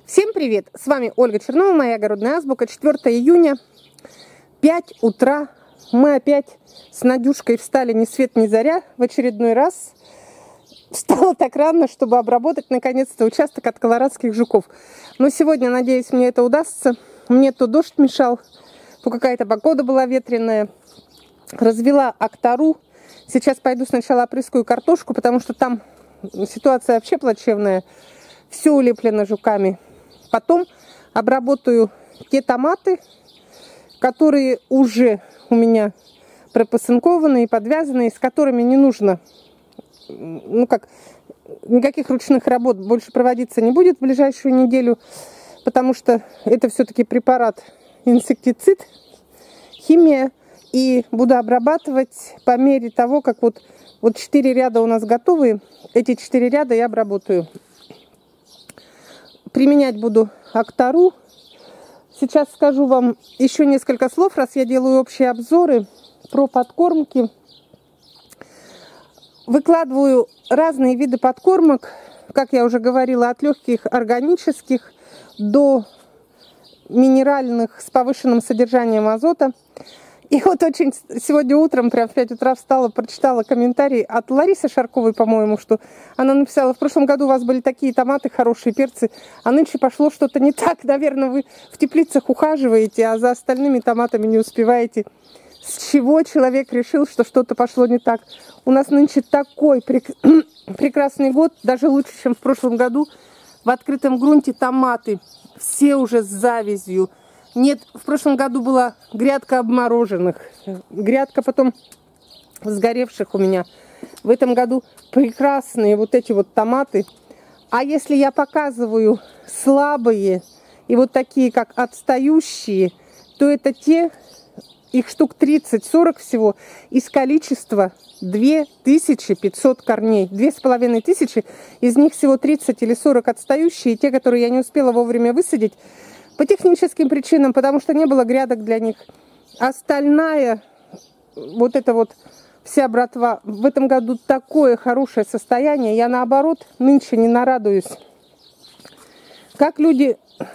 Всем привет! С вами Ольга Чернова, моя огородная азбука. 4 июня, 5 утра. Мы опять с Надюшкой встали ни свет ни заря в очередной раз. Встала так рано, чтобы обработать наконец-то участок от колорадских жуков. Но сегодня, надеюсь, мне это удастся. Мне то дождь мешал, то какая-то погода была ветреная. Развела актору. Сейчас пойду сначала опрыскаю картошку, потому что там ситуация вообще плачевная. Все улеплено жуками. Потом обработаю те томаты, которые уже у меня пропасынкованы и подвязаны, с которыми не нужно, никаких ручных работ больше проводиться не будет в ближайшую неделю, потому что это все-таки препарат инсектицид, химия, и буду обрабатывать по мере того, как вот 4 ряда у нас готовы, эти 4 ряда я обработаю. Применять буду актору. Сейчас скажу вам еще несколько слов, раз я делаю общие обзоры про подкормки. Выкладываю разные виды подкормок, как я уже говорила, от легких органических до минеральных с повышенным содержанием азота. И вот очень сегодня утром, прям в 5 утра встала, прочитала комментарий от Ларисы Шарковой, по-моему, что она написала: в прошлом году у вас были такие томаты, хорошие перцы, а нынче пошло что-то не так. Наверное, вы в теплицах ухаживаете, а за остальными томатами не успеваете. С чего человек решил, что что-то пошло не так? У нас нынче такой прекрасный год, даже лучше, чем в прошлом году. В открытом грунте томаты все уже с завязью. Нет, в прошлом году была грядка обмороженных, грядка потом сгоревших у меня. В этом году прекрасные вот эти вот томаты. А если я показываю слабые и вот такие, как отстающие, то это те, их штук 30-40 всего, из количества 2500 корней. 2500, из них всего 30 или 40 отстающие, и те, которые я не успела вовремя высадить, по техническим причинам, потому что не было грядок для них. Остальная, вот эта вот вся братва, в этом году такое хорошее состояние. Я наоборот нынче не нарадуюсь. Как люди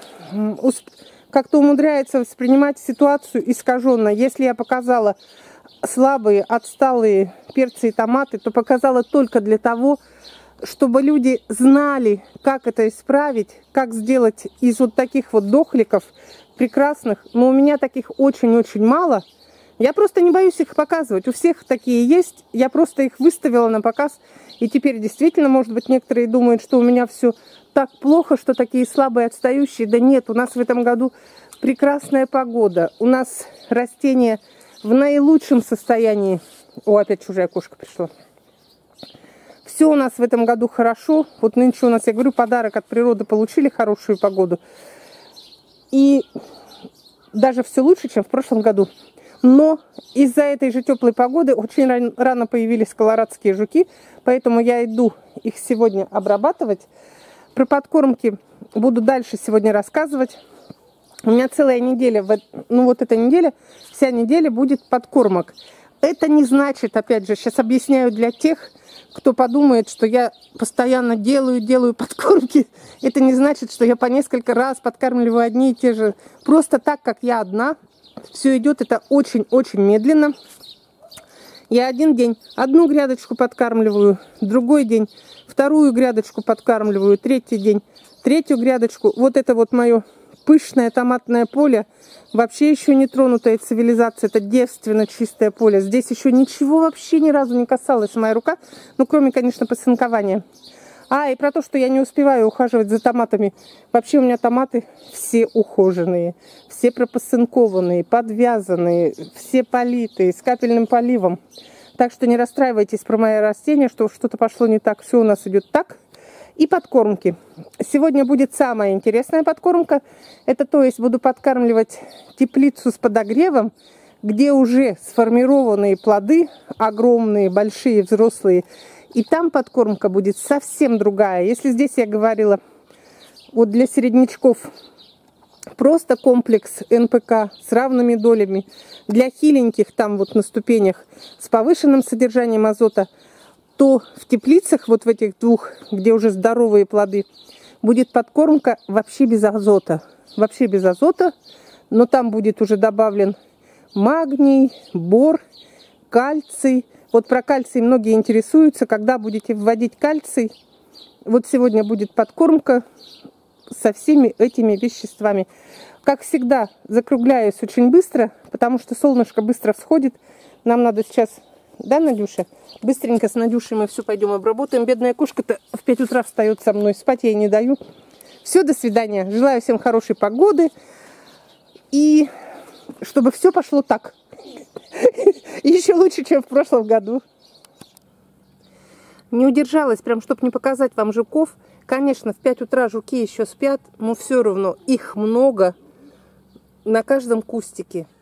как-то умудряются воспринимать ситуацию искаженно. Если я показала слабые, отсталые перцы и томаты, то показала только для того, чтобы люди знали, как это исправить, как сделать из вот таких вот дохликов прекрасных. Но у меня таких очень-очень мало. Я просто не боюсь их показывать. У всех такие есть. Я просто их выставила на показ. И теперь действительно, может быть, некоторые думают, что у меня все так плохо, что такие слабые, отстающие. Да нет, у нас в этом году прекрасная погода. У нас растения в наилучшем состоянии. О, опять чужая кошка пришла. Все у нас в этом году хорошо. Вот нынче у нас, я говорю, подарок от природы получили, хорошую погоду. И даже все лучше, чем в прошлом году. Но из-за этой же теплой погоды очень рано появились колорадские жуки. Поэтому я иду их сегодня обрабатывать. Про подкормки буду дальше сегодня рассказывать. У меня целая неделя, вот эта неделя, вся неделя будет подкормок. Это не значит, опять же, сейчас объясняю для тех, кто подумает, что я постоянно делаю подкормки. Это не значит, что я по несколько раз подкармливаю одни и те же. Просто так, как я одна. Все идет это очень-очень медленно. Я один день одну грядочку подкармливаю, другой день вторую грядочку подкармливаю, третий день третью грядочку. Вот это вот мое пышное томатное поле, вообще еще не тронутая цивилизация, это девственно чистое поле. Здесь еще ничего вообще ни разу не касалась моя рука, ну кроме, конечно, посынкования. И про то, что я не успеваю ухаживать за томатами. Вообще у меня томаты все ухоженные, все пропасынкованные, подвязанные, все политые, с капельным поливом. Так что не расстраивайтесь про мои растения, что что-то пошло не так. Все у нас идет так. И подкормки. Сегодня будет самая интересная подкормка. Это то есть буду подкармливать теплицу с подогревом, где уже сформированные плоды, огромные, большие, взрослые. И там подкормка будет совсем другая. Если здесь я говорила, вот для середнячков просто комплекс НПК с равными долями. Для хиленьких там вот на ступенях с повышенным содержанием азота, то в теплицах, вот в этих двух, где уже здоровые плоды, будет подкормка вообще без азота. Вообще без азота, но там будет уже добавлен магний, бор, кальций. Вот про кальций многие интересуются, когда будете вводить кальций. Вот сегодня будет подкормка со всеми этими веществами. Как всегда, закругляюсь очень быстро, потому что солнышко быстро всходит. Нам надо сейчас, да, Надюша? Быстренько с Надюшей мы все пойдем обработаем. Бедная кошка-то в 5 утра встает со мной, спать я ей не даю. Все, до свидания. Желаю всем хорошей погоды. И чтобы все пошло так. Еще лучше, чем в прошлом году. Не удержалась, прям, чтобы не показать вам жуков. Конечно, в 5 утра жуки еще спят, но все равно их много на каждом кустике.